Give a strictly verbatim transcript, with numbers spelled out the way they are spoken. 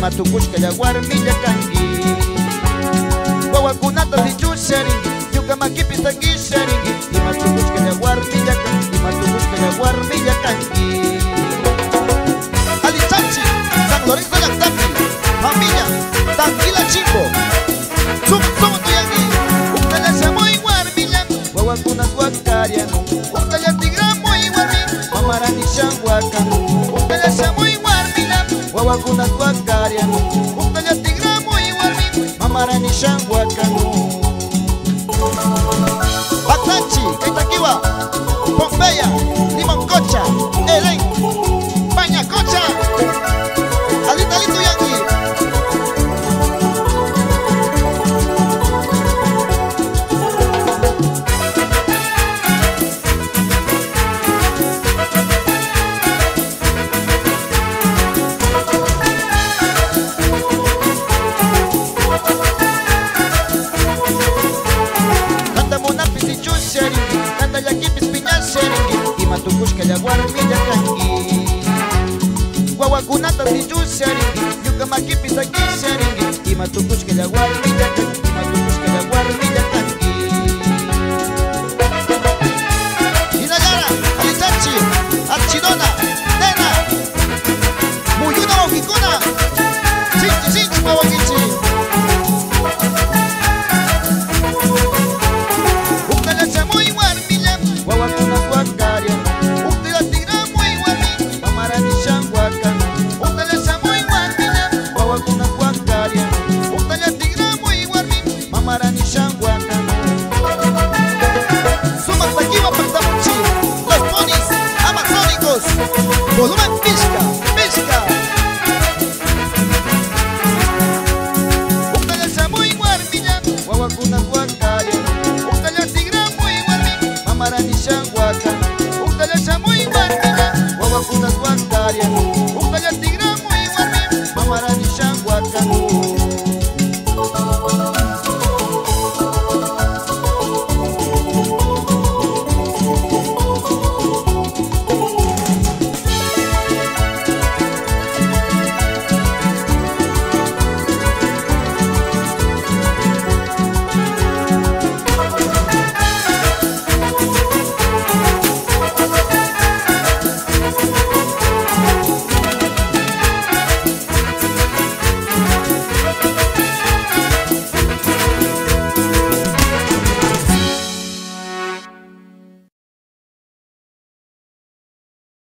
matukushka yawarmilla kanki. Wawakunata sichusharinki ñuka makipis takisharinki imatukushka yawarmilla kanki imatukushka yawarmilla kanki. Alichachi San Lorenzo Llactapi familia Tanquila Chimbo suma suma tuyanki uktalla shamoy warmilla wawakunas wakarianu uktalla tigramoy warmi mamarani shanwakan uktalla shamoy warmilla wawakunas wakarianu uktalla tigramoy warmi mamarani shanwakanu. Patanchi, Itaquiwa, Pompeya, Limoncocha, Elen, Pañacocha, Alita Alito Yanqui. Kanta llakipis piñal sharinki imatukushka yawarmilla kanki. Wawakunata sillus sharinki ñuka makipis aquí sharinki imatukushka yawarmilla kanki.